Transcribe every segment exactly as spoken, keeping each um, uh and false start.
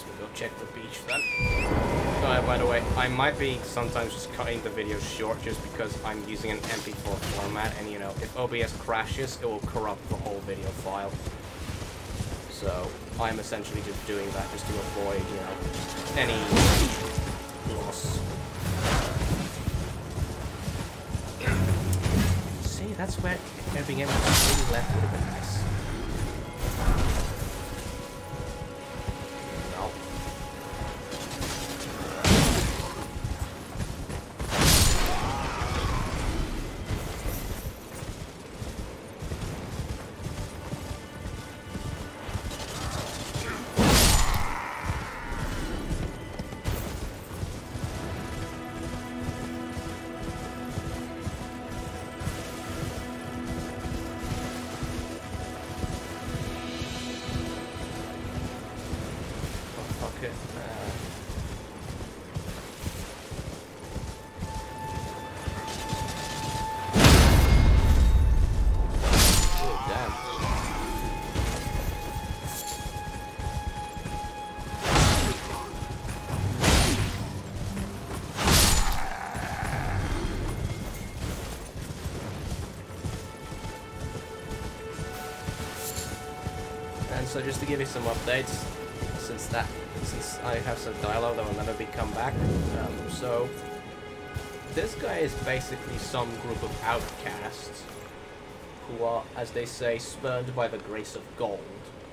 guess we'll go check the beach then. Uh, by the way, I might be sometimes just cutting the video short just because I'm using an M P four format, and you know, if O B S crashes, it will corrupt the whole video file. So I'm essentially just doing that just to avoid, you know, any loss. See, that's where being able to really left would have been nice. So just to give you some updates, since that, since I have some dialogue that will never be come back. Um, so this guy is basically some group of outcasts who are, as they say, spurned by the grace of gold.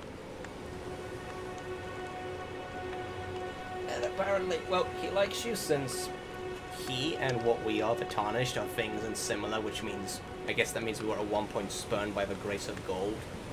And apparently, well, he likes you since he and what we are, the Tarnished, are things and similar, which means, I guess that means we were at one point spurned by the grace of gold.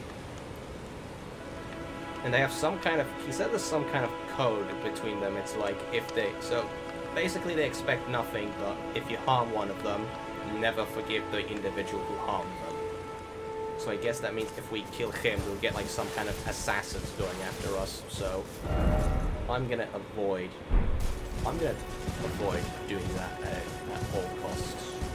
And they have some kind of, he said there's some kind of code between them. It's like, if they, so basically they expect nothing, but if you harm one of them, never forgive the individual who harmed them. So I guess that means if we kill him, we'll get like some kind of assassins going after us. So I'm gonna avoid, I'm gonna avoid doing that at, at all costs.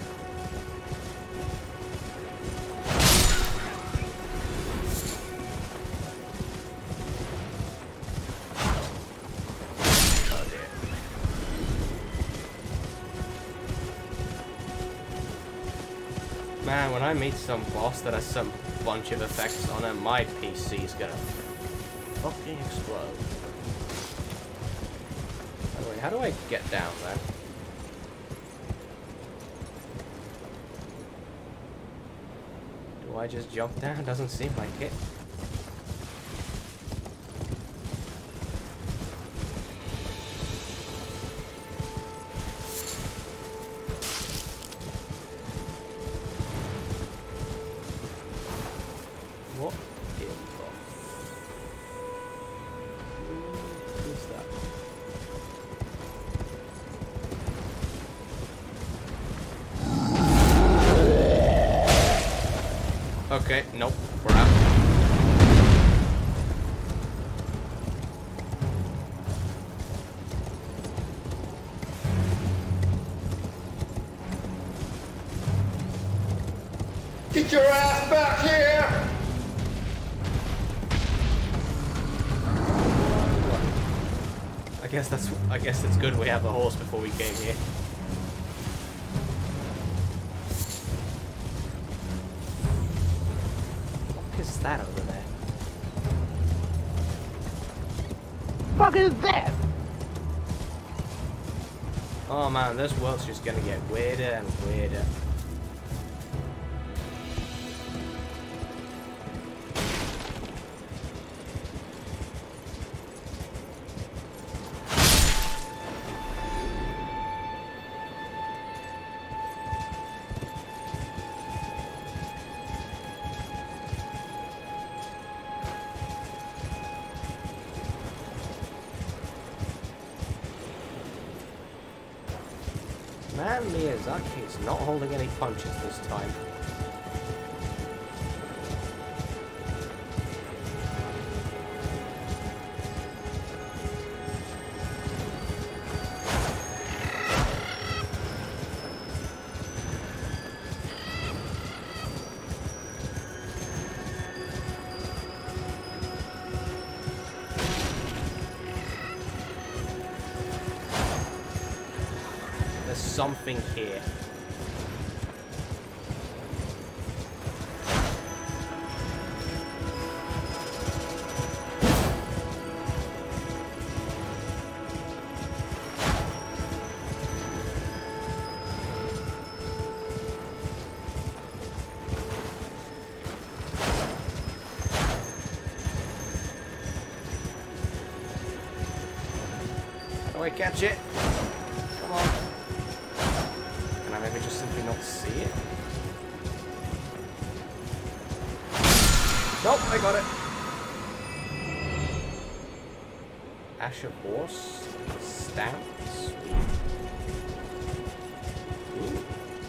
Man, when I meet some boss that has some bunch of effects on it, my P C's gonna fucking explode. By the way, how do I get down there? Do I just jump down? Doesn't seem like it. Okay, nope, we're out. Get your ass back here! I guess that's, I guess it's good we have a horse before we came here. That over there. Fuck is that? Oh man, this world's just gonna get weirder and weirder. Man, Miyazaki is not holding any punches this time. something here. How do I catch it? Come on. Can I maybe just simply not see it? Nope, I got it. Ash of horse. Stamp. Sweet. Ooh.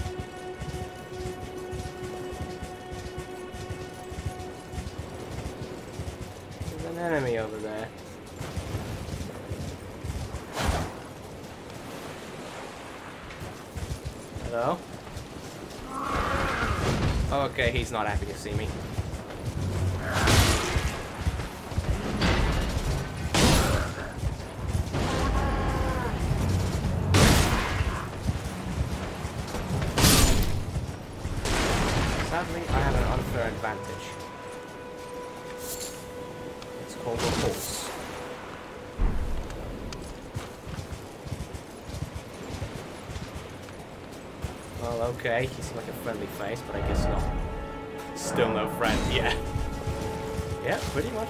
There's an enemy over there. Hello? Okay, he's not happy to see me. Sadly, I have an unfair advantage. It's called a horse. Well, okay, he seems like a friendly face, but I guess not. Still no friend, yeah. Yeah, pretty much.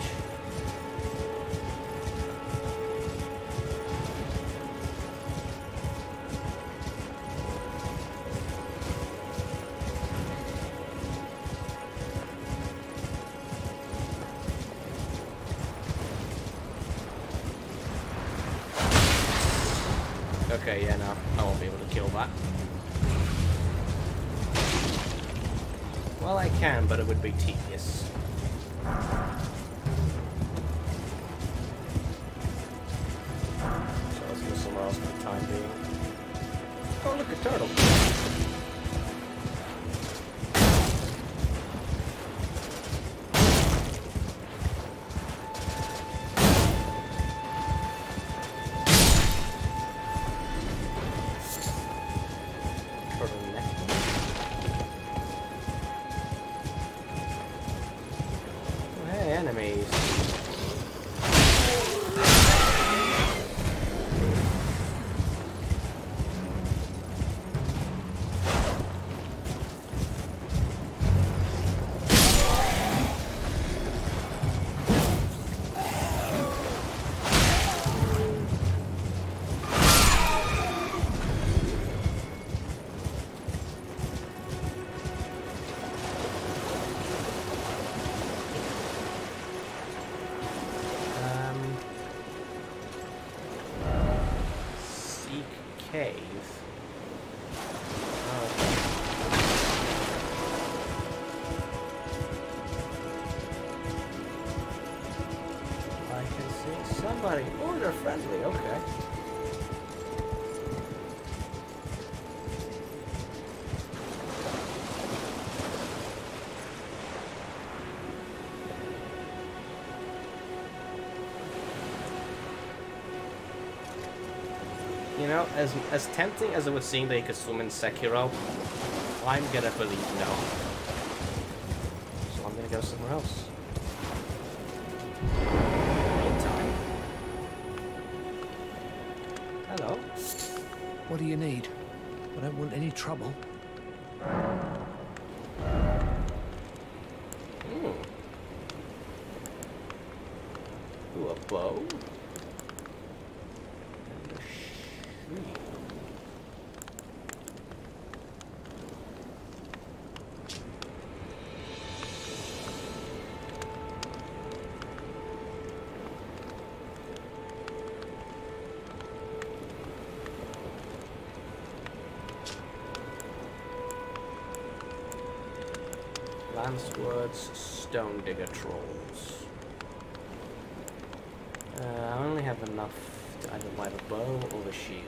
Okay, yeah, no, I won't be able to kill that. Well, I can, but it would be tedious. So let's go somewhere else for the time being. Oh, look, a turtle. Enemies. Cave. Oh. I can see somebody. Oh, they're friendly. Okay. You know, as as tempting as it would seem that you could swim in Sekiro, I'm gonna believe no. So I'm gonna go somewhere else. Meantime. Hello. What do you need? I don't want any trouble. Hmm. Ooh, a bow. Lancewords, Stone Digger Trolls. Uh, I only have enough to either buy the bow or the shield.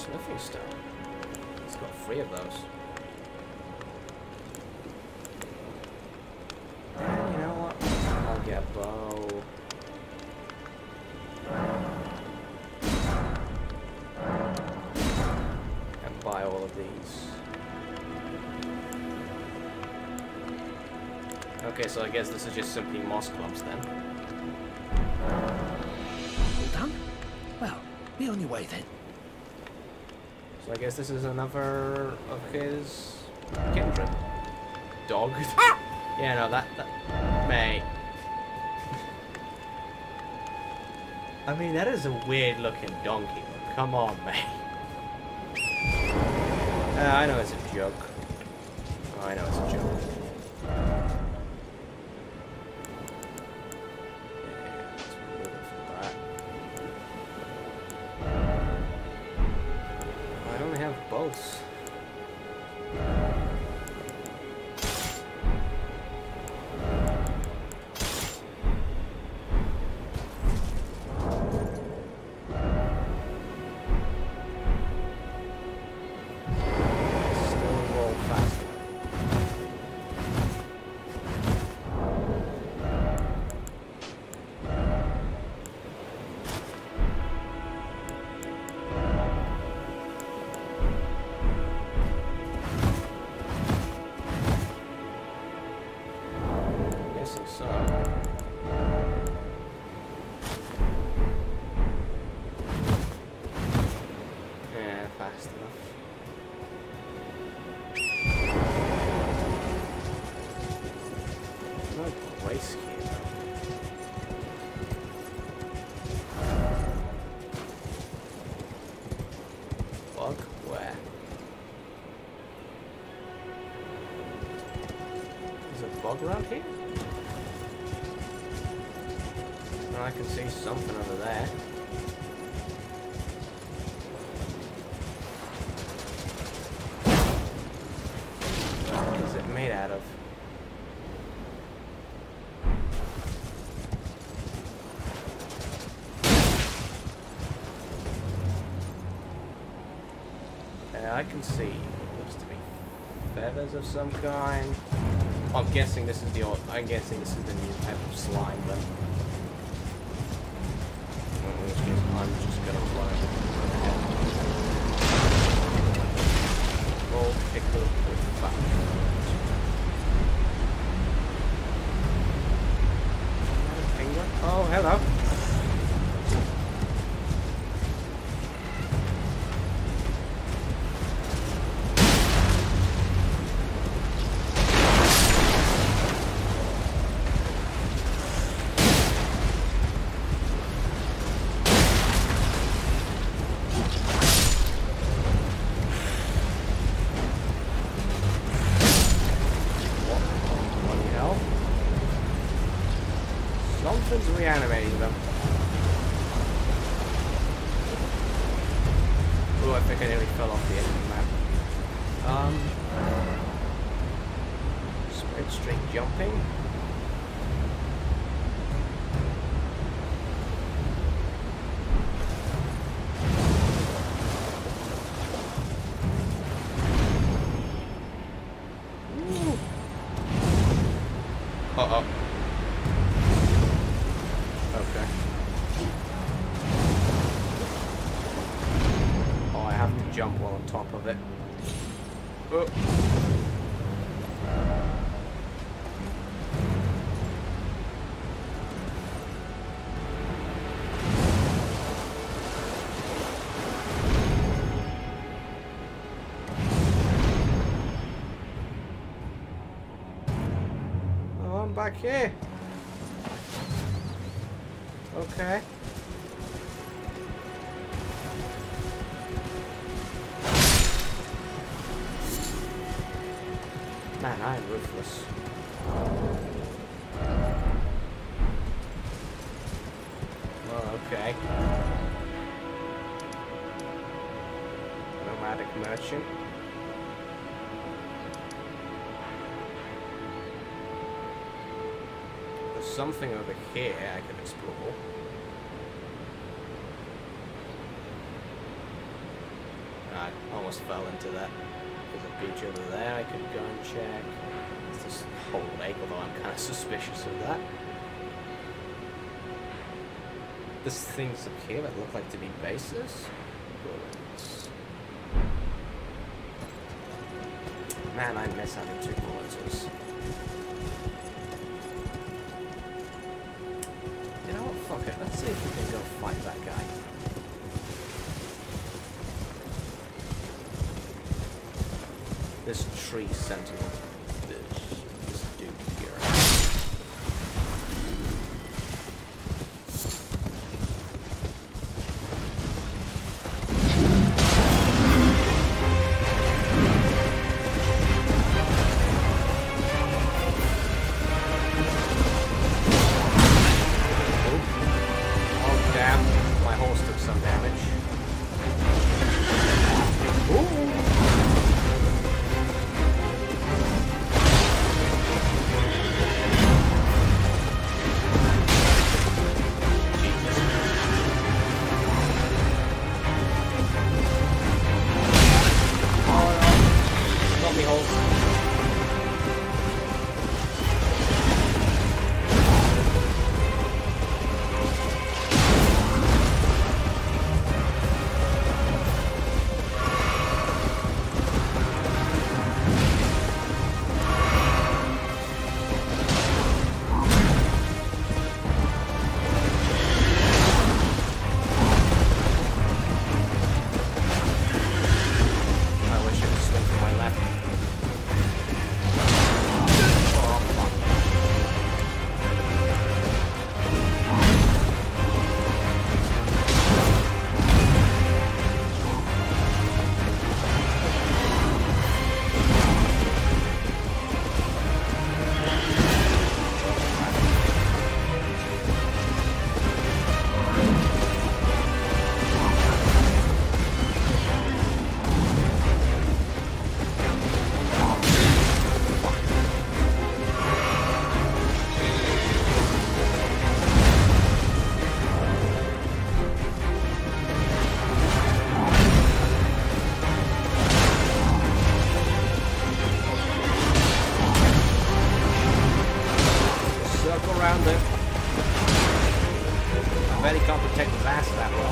smithing stone. It's got three of those. And you know what? I'll get a bow. And buy all of these. Okay, so I guess this is just simply moss clumps then. All done? Well, be on your way then. So I guess this is another of his kindred. Dog? Yeah, no, that, that... Mate. I mean, that is a weird looking donkey. Come on, mate. Uh, I know it's a joke. Oh, I know it's a joke. Both. Around here? Well, I can see something over there. What is it made out of? Uh, I can see. Looks to be feathers of some kind. I'm guessing this is the old. I'm guessing this is the new type of slime, but in which case I'm just gonna fly ahead. Roll pickle with fat. Finger. Oh, hello. Reanimating them. Oh, I think I nearly fell off the enemy map. Um, spread straight jumping. Ooh. Uh oh. Jump while on top of it. Oh. Oh, I'm back here. Okay. Man, I am ruthless. Well, okay. Nomadic merchant. There's something over here I can explore. I almost fell into that. There's a beach over there I could go and check. There's this whole lake, although I'm kind of suspicious of that. There's things up here that look like to be bases. Bullets. Man, I miss having two bullets. You know what? Fuck it. Let's see if we can go fight that guy. This tree sentinel. This, this dude here. Oh damn, my horse took some damage. Ooh. Around it. I bet he can't protect his ass that well.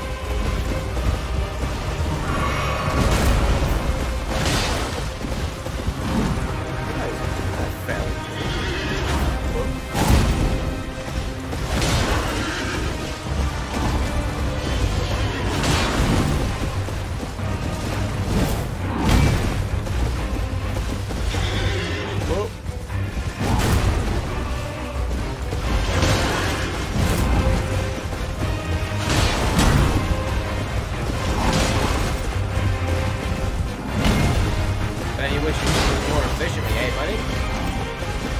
I failed. You wish you could do more efficiently, eh, buddy?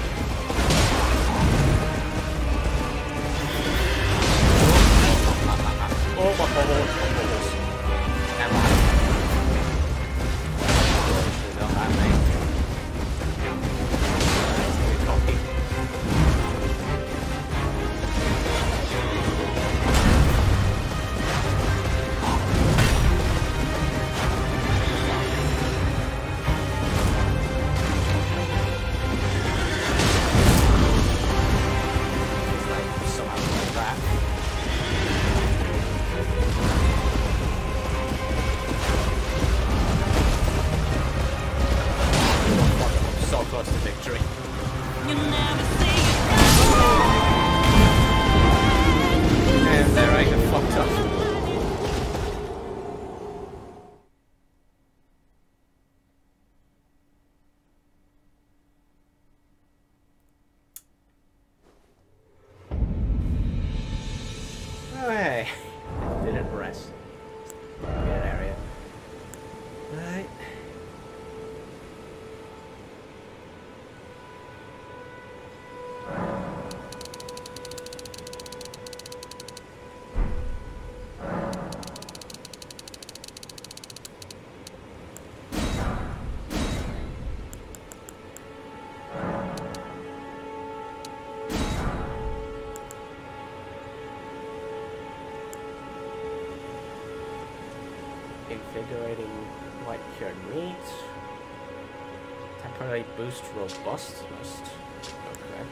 Invigorating white cured meat. Temporarily boost robustness. Okay.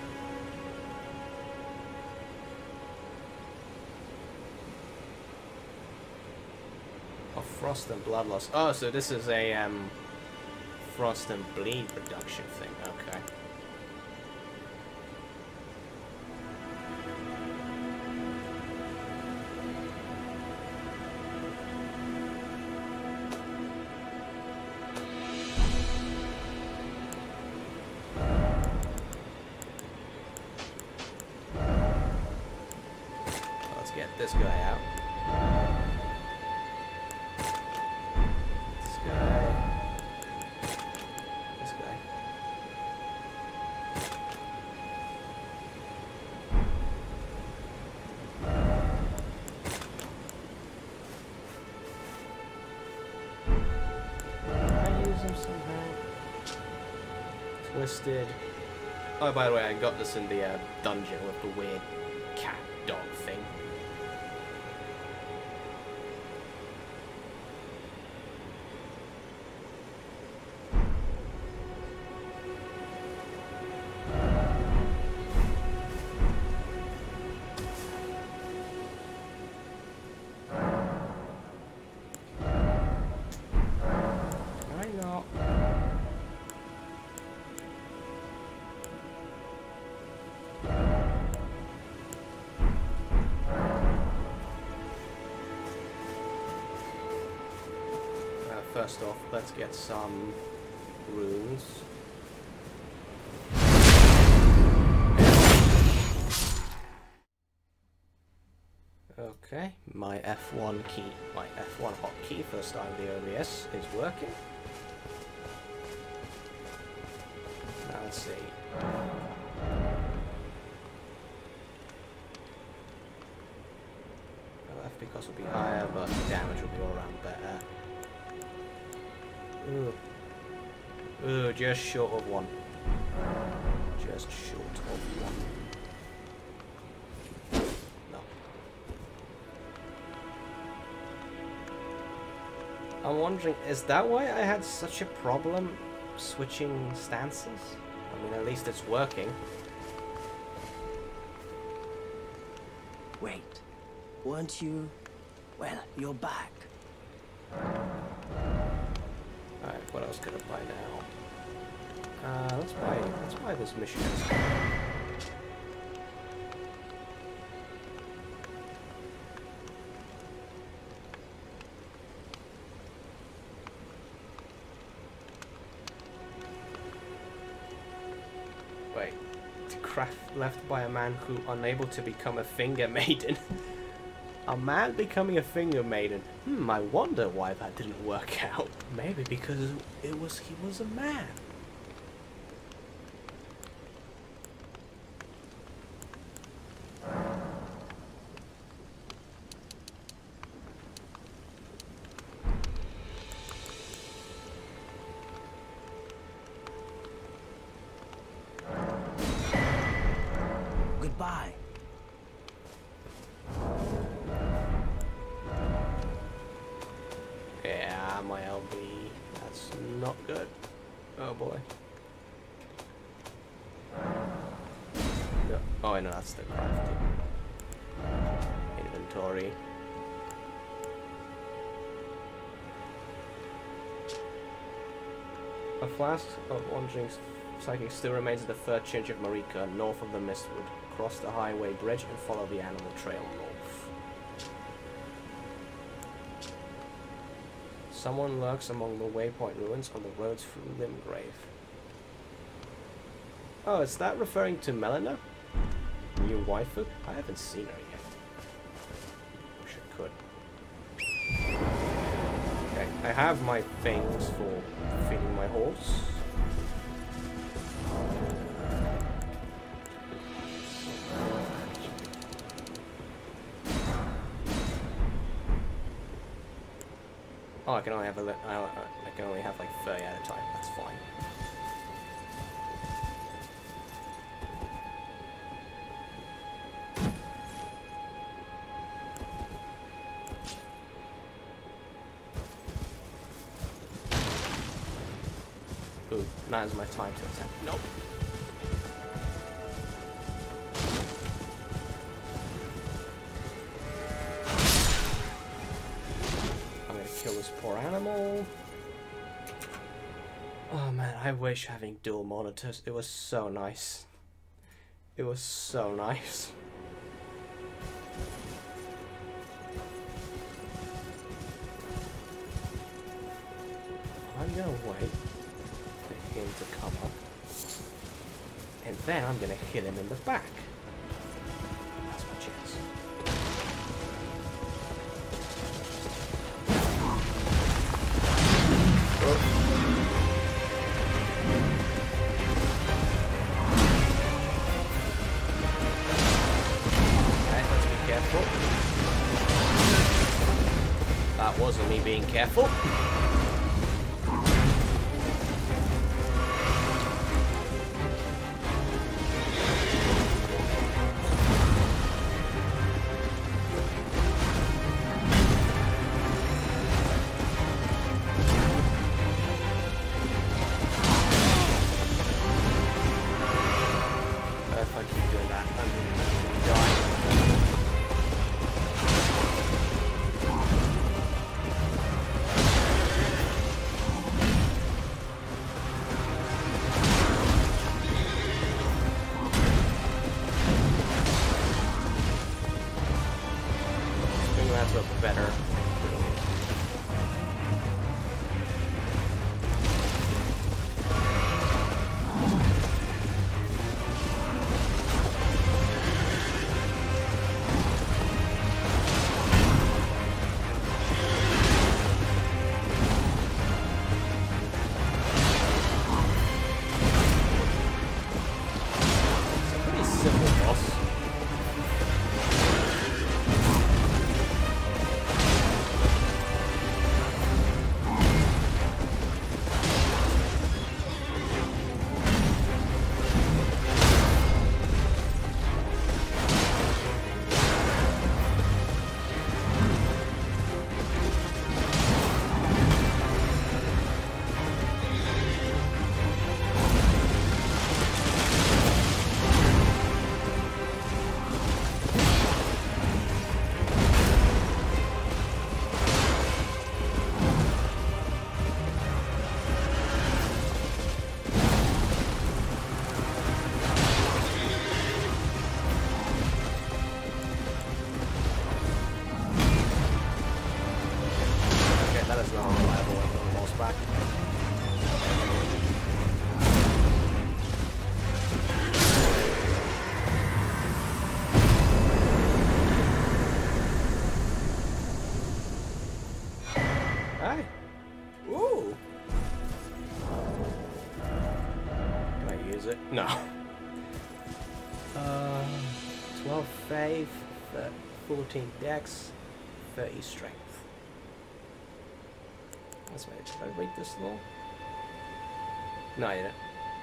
Oh, frost and blood loss. Oh, so this is a um, frost and bleed reduction thing. Okay. Get this guy out. This guy. This guy. Can I use him somehow? Twisted. Oh, by the way, I got this in the uh, dungeon with the weird cat dog thing. First off, let's get some runes. Okay, my F one key, my F one hotkey for starting the O B S is working. Now let's see. Well, F P cost will be higher, but damage will be all around better. Ooh. Ooh, just short of one. Just short of one. No. I'm wondering, is that why I had such a problem switching stances? I mean, at least it's working. Wait, weren't you? Well, you're back. Alright, what else could I buy now? Uh, let's buy, let's buy this mission. Wait, craft left by a man who unable to become a finger maiden. A man becoming a finger maiden. Hmm, I wonder why that didn't work out. Maybe because it was he was a man. Goodbye. Yeah, my L B. That's not good. Oh boy. No. Oh, I know that's the crafting. Inventory. A flask of Wandering Psychic still remains at the third change of Marika, north of the Mistwood. Cross the highway bridge and follow the animal trail north. Someone lurks among the waypoint ruins on the roads through Limgrave. Oh, is that referring to Melina? New waifu? I haven't seen her yet. Wish I could. Okay, I have my things for feeding my horse. Oh, I can only have a li I, I can only have like thirty at a time. That's fine. Now's my time to attack. Nope. I'm gonna kill this poor animal. Oh man, I wish having dual monitors. It was so nice. It was so nice. I'm gonna wait for him to come up, and then I'm gonna hit him in the back. That's my chance. Oh. Okay, let's be careful. That wasn't me being careful. Better. It's a pretty simple boss. Hi. Ooh. Can I use it? No. Uh, twelve faith, fourteen dex, thirty strength. Let's wait. Did I read this law? No, you didn't.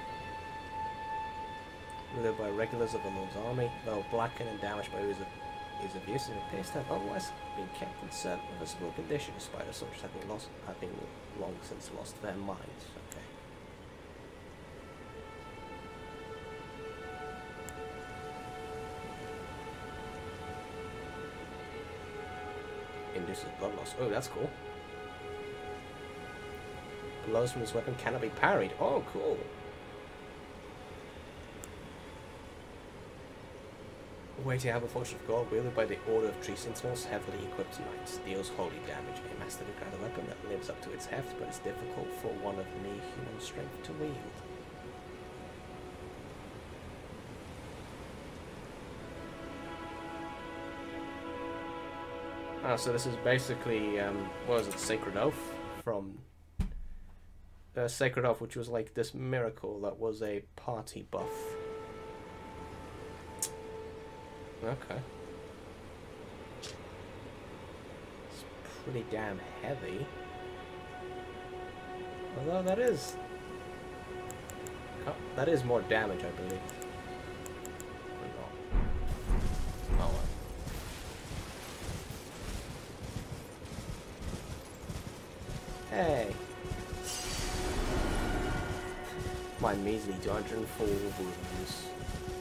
Wielded by regulars of the Lord's army, though blackened and damaged by his is of use, and appears to have otherwise been kept in serviceable condition, despite the soldiers having lost, having long since lost their minds. Okay. Induces blood loss. Oh, that's cool. Blows from this weapon cannot be parried. Oh, cool. Waiting out a fortune of gold, wielded by the Order of Tree Sentinels, heavily equipped knights, deals holy damage. A masterly kind of weapon that lives up to its heft, but is difficult for one of mere human strength to wield. Ah, so this is basically, um, what was it, Sacred Oath from uh, Sacred Oath, which was like this miracle that was a party buff. Okay. It's pretty damn heavy. Although that is... Oh, that is more damage, I believe. Oh, well. Hey. My measly two hundred four wounds.